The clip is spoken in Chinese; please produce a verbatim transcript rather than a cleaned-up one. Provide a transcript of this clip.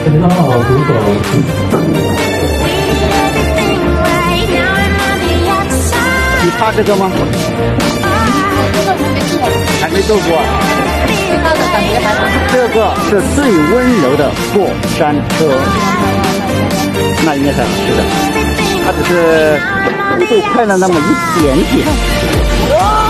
你好，读懂。 你怕这个吗？还没坐过。这个是最温柔的过山车，那应该是好吃的，它只是速度快了那么一点点。